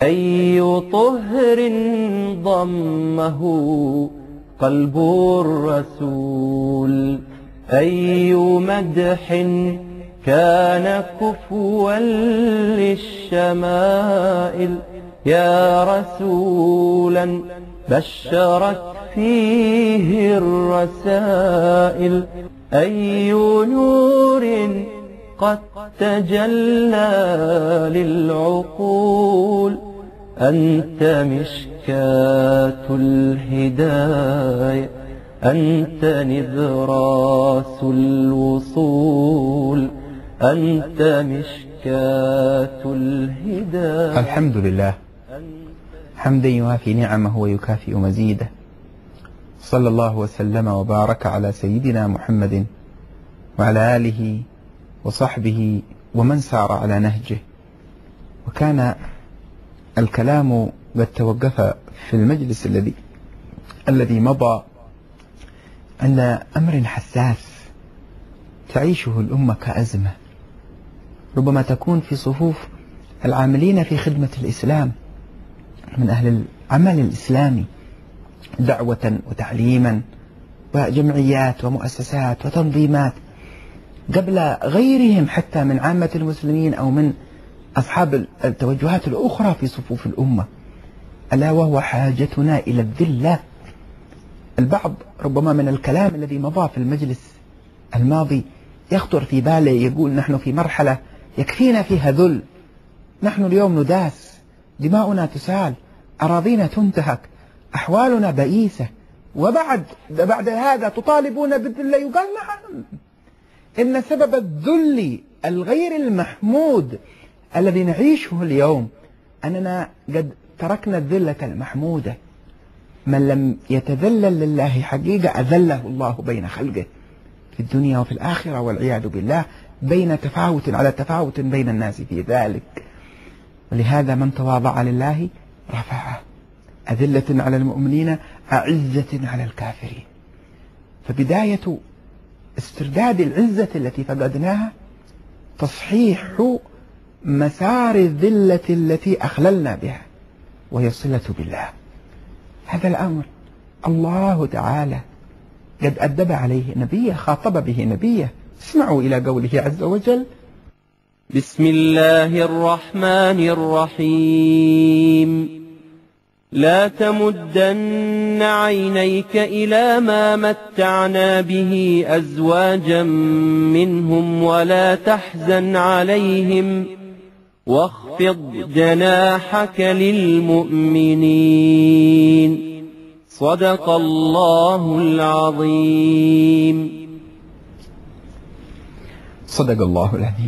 أي طهر ضمه قلب الرسول، أي مدح كان كفوا للشمائل، يا رسولا بشرت فيه الرسائل، أي نور قد تجلى للعقول، أنت مشكاة الهداية، أنت نذراس الوصول، أنت مشكاة الهداية. الحمد لله حمدا يوافي نعمه ويكافئ مزيده، صلى الله وسلم وبارك على سيدنا محمد وعلى آله وصحبه ومن سار على نهجه. وكان الكلام قد توقف في المجلس الذي مضى عند أمر حساس تعيشه الأمة كأزمة، ربما تكون في صفوف العاملين في خدمة الإسلام من أهل العمل الإسلامي دعوة وتعليما وجمعيات ومؤسسات وتنظيمات، قبل غيرهم حتى من عامة المسلمين أو من أصحاب التوجهات الأخرى في صفوف الأمة، ألا وهو حاجتنا إلى الذلة. البعض ربما من الكلام الذي مضى في المجلس الماضي يخطر في باله، يقول نحن في مرحلة يكفينا فيها ذل، نحن اليوم نداس، دماؤنا تسال، أراضينا تنتهك، أحوالنا بئيسة، بعد هذا تطالبون بالذلة. يقال نعم، إن سبب الذل الغير المحمود الذي نعيشه اليوم أننا قد تركنا الذلة المحمودة. من لم يتذلل لله حقيقة أذله الله بين خلقه في الدنيا وفي الآخرة والعياذ بالله، بين تفاوت على تفاوت بين الناس في ذلك. ولهذا من تواضع لله رفعه، أذلة على المؤمنين أعزة على الكافرين. فبداية استرداد العزة التي فقدناها تصحيح مسار الذلة التي أخللنا بها، وهي الصلة بالله. هذا الأمر الله تعالى قد أدب عليه نبيه، خاطب به نبيه. اسمعوا إلى قوله عز وجل: بسم الله الرحمن الرحيم. لا تمدن عينيك إلى ما متعنا به أزواجا منهم ولا تحزن عليهم واخفض جناحك للمؤمنين. صدق الله العظيم. صدق الله العظيم.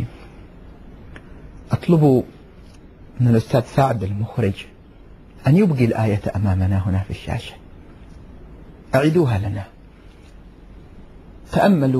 أطلب من الأستاذ سعد المخرج أن يبقي الآية أمامنا هنا في الشاشة، أعيدوها لنا. تأملوا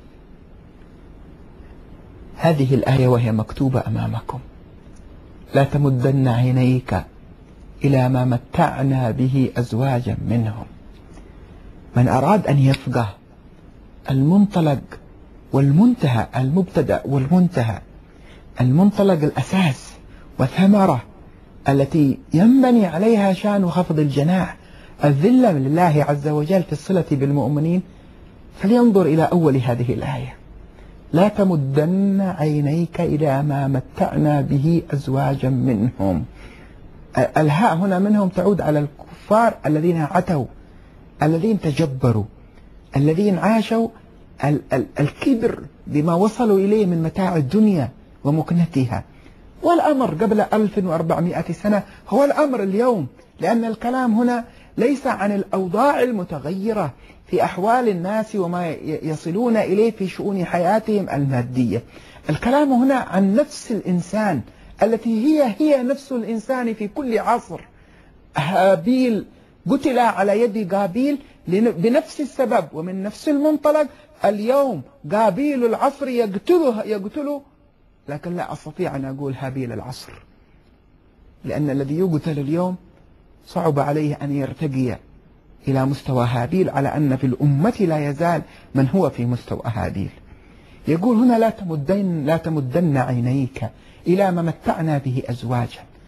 هذه الآية وهي مكتوبة أمامكم: لا تمدن عينيك إلى ما متعنا به أزواجا منهم. من أراد أن يفقه المنطلق والمنتهى، المبتدأ والمنتهى، المنطلق الأساس وثمرة التي ينبني عليها شأن خفض الجناح، الذلة لله عز وجل في الصلة بالمؤمنين، فلينظر إلى أول هذه الآية: لا تمدن عينيك إلى ما متعنا به أزواجا منهم. الهاء هنا منهم تعود على الكفار الذين عتوا، الذين تجبروا، الذين عاشوا الكبر بما وصلوا إليه من متاع الدنيا ومكنتها. والأمر قبل 1400 سنة هو الأمر اليوم، لأن الكلام هنا ليس عن الأوضاع المتغيرة في أحوال الناس وما يصلون إليه في شؤون حياتهم المادية. الكلام هنا عن نفس الإنسان التي هي نفس الإنسان في كل عصر. هابيل قتل على يد قابيل بنفس السبب ومن نفس المنطلق. اليوم قابيل العصر يقتله، لكن لا أستطيع أن أقول هابيل العصر، لأن الذي يقتل اليوم صعب عليه أن يرتقي إلى مستوى هابيل، على أن في الأمة لا يزال من هو في مستوى هابيل. يقول هنا لا تمدن عينيك إلى ما متعنا به أزواجا.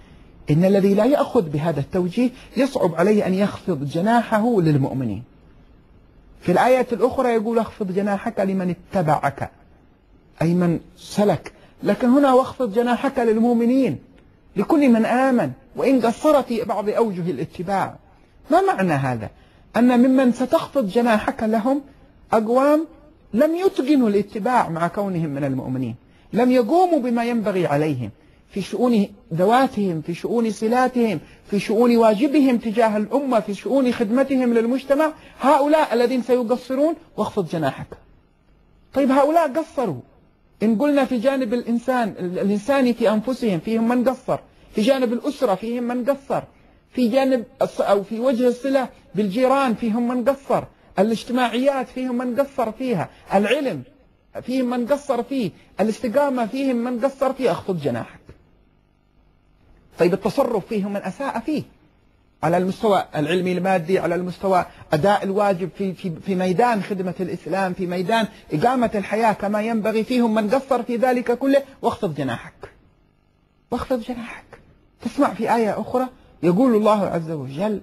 إن الذي لا يأخذ بهذا التوجيه يصعب عليه أن يخفض جناحه للمؤمنين. في الآية الأخرى يقول اخفض جناحك لمن اتبعك، أي من سلك، لكن هنا واخفض جناحك للمؤمنين، لكل من آمن وإن قصرت في بعض أوجه الاتباع. ما معنى هذا؟ أن ممن ستخفض جناحك لهم أقوام لم يتقنوا الاتباع مع كونهم من المؤمنين، لم يقوموا بما ينبغي عليهم في شؤون ذواتهم، في شؤون صلاتهم، في شؤون واجبهم تجاه الأمة، في شؤون خدمتهم للمجتمع. هؤلاء الذين سيقصرون واخفض جناحك. طيب هؤلاء قصروا، إن قلنا في جانب الإنساني في أنفسهم فيهم من قصر، في جانب الأسرة فيهم من قصر، في جانب أو في وجه الصلة بالجيران فيهم من قصر، الاجتماعيات فيهم من قصر فيها، العلم فيهم من قصر فيه، الاستقامة فيهم من قصر فيه، اخفض جناحك. طيب التصرف فيهم من أساء فيه، على المستوى العلمي المادي، على المستوى أداء الواجب في ميدان خدمة الإسلام، في ميدان إقامة الحياة كما ينبغي، فيهم من قصر في ذلك كله، واخفض جناحك. واخفض جناحك. تسمع في آية أخرى يقول الله عز وجل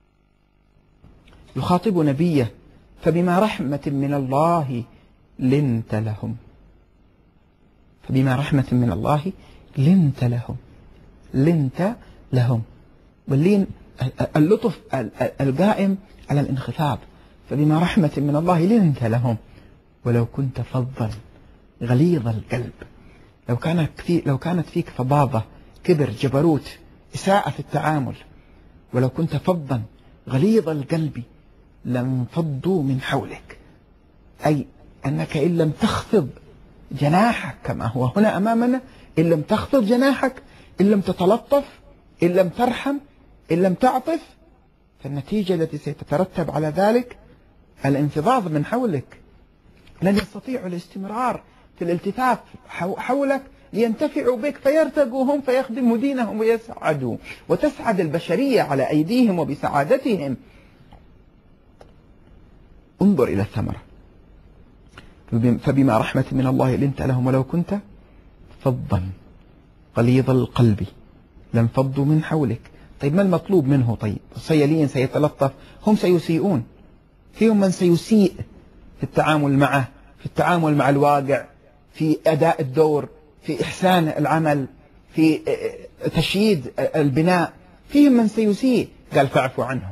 يخاطب نبيه فبما رحمة من الله لنت لهم، فبما رحمة من الله لنت لهم، لنت لهم، واللين اللطف القائم على الانخفاض. فبما رحمة من الله لنت لهم ولو كنت فظا غليظ القلب. لو كانت فيك فظاظة، كبر، جبروت، إساءة في التعامل، ولو كنت فظا غليظ القلب لانفضوا من حولك، أي أنك إن لم تخفض جناحك كما هو هنا أمامنا، إن لم تخفض جناحك، إن لم تتلطف، إن لم ترحم، إن لم تعطف، فالنتيجة التي ستترتب على ذلك الانفضاض من حولك. لن يستطيعوا الاستمرار في الالتفاف حولك لينتفعوا بك، فيرتقوا هم فيخدموا دينهم ويسعدوا، وتسعد البشرية على أيديهم وبسعادتهم. انظر إلى الثمرة. فبما رحمة من الله لنت لهم ولو كنت فظا غليظ القلب لانفضوا من حولك. طيب ما المطلوب منه؟ طيب الصيلين سيتلطف، هم سيسيئون، فيهم من سيسيء في التعامل معه، في التعامل مع الواقع، في أداء الدور، في إحسان العمل، في تشييد البناء، فيهم من سيسيء. قال فاعفوا عنهم.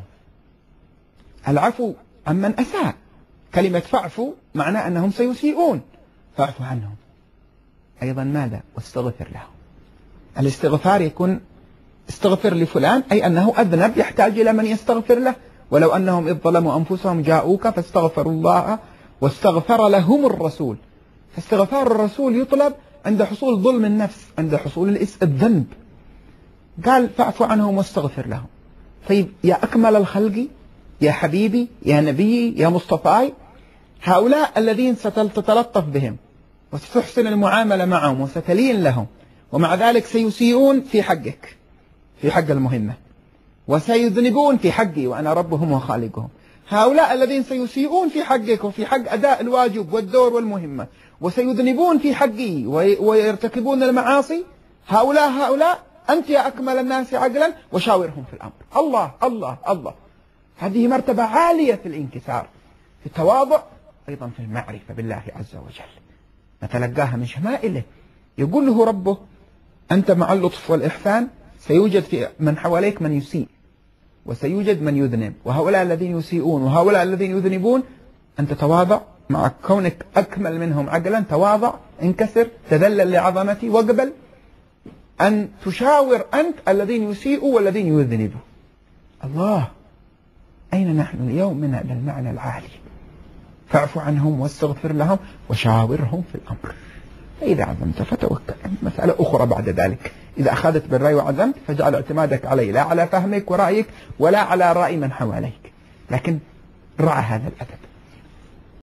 العفو عمن أساء، كلمة فاعفوا معناه أنهم سيسيئون، فاعفوا عنهم. أيضا ماذا؟ واستغفر لهم. الاستغفار يكون استغفر لفلان، أي أنه أذنب يحتاج إلى من يستغفر له، ولو أنهم إذ ظلموا أنفسهم جاءوك فاستغفروا الله واستغفر لهم الرسول. فاستغفار الرسول يطلب عند حصول ظلم النفس، عند حصول الذنب. قال فاعفوا عنهم واستغفر لهم. طيب يا أكمل الخلق، يا حبيبي، يا نبي، يا مصطفاي، هؤلاء الذين ستتلطف بهم وستحسن المعاملة معهم وستلين لهم، ومع ذلك سيسيئون في حقك، في حق المهمة، وسيذنبون في حقي وأنا ربهم وخالقهم. هؤلاء الذين سيسيئون في حقك وفي حق أداء الواجب والدور والمهمة، وسيذنبون في حقي ويرتكبون المعاصي، هؤلاء أنت يا أكمل الناس عقلا وشاورهم في الأمر. الله الله الله. هذه مرتبة عالية في الانكسار، في التواضع، أيضا في المعرفة بالله عز وجل، نتلقاها من شمائله. يقول له ربه أنت مع اللطف والإحسان سيوجد في من حواليك من يسيء، وسيوجد من يذنب، وهؤلاء الذين يسيئون وهؤلاء الذين يذنبون، أن تتواضع مع كونك أكمل منهم عقلا، تواضع، انكسر، تذلل لعظمتي، واقبل أن تشاور أنت الذين يسيئوا والذين يذنبوا. الله، أين نحن اليوم من هذا المعنى العالي؟ فاعف عنهم واستغفر لهم وشاورهم في الأمر، فإذا عزمت فتوكل. مسألة أخرى بعد ذلك، إذا أخذت بالرأي وعزمت فاجعل اعتمادك عليه، لا على فهمك ورأيك ولا على رأي من حواليك، لكن رعى هذا الأدب.